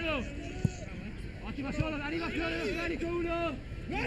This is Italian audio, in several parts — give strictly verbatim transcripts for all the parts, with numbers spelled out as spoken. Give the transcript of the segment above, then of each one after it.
bravo! Ottima solo, arriva Fiore, lo scarico uno!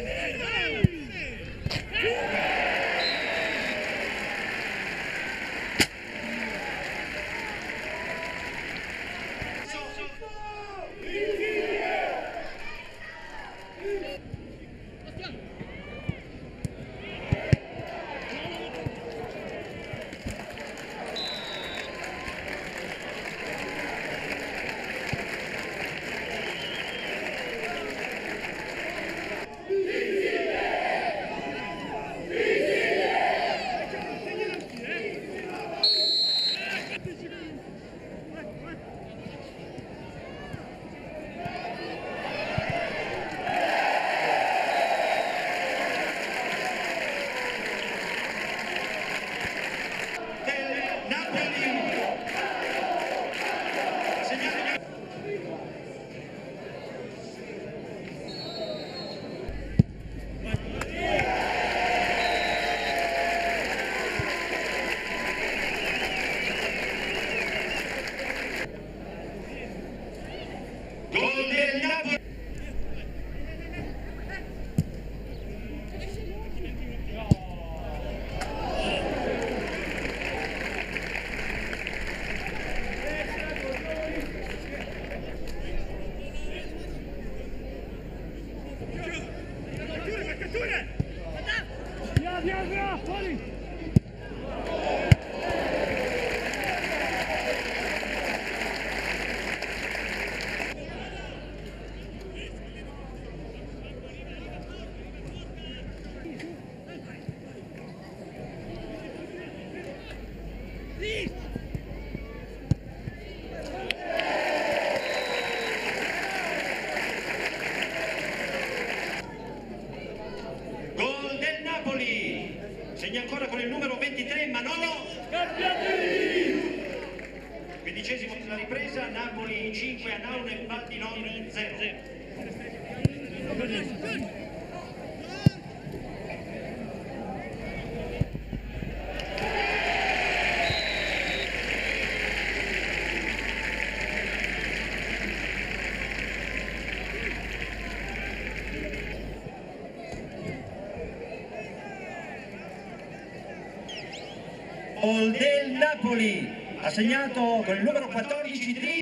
Via, via, via, fuori! Segna ancora con il numero ventitré Manolo. Quindicesimo della ripresa, Napoli cinque, Anaune Baldinon zero. Gol del Napoli, ha segnato con il numero quattordici Dri.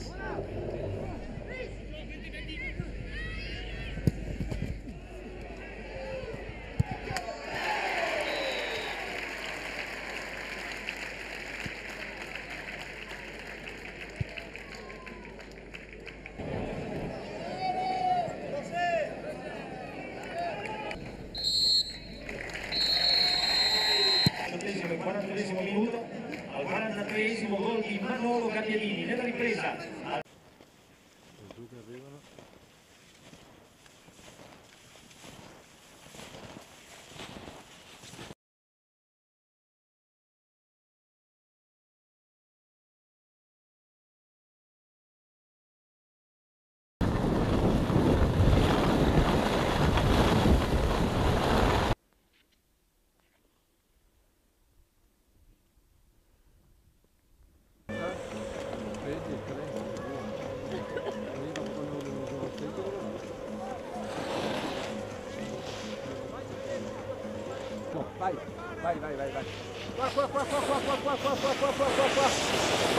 quarantunesimo minuto, al quarantatreesimo gol di Manolo Gabbiadini nella ripresa. Vai, vai, vai, vai, vai. Qua, qua, qua, qua, qua, qua, qua, qua, qua, qua, qua, qua, qua.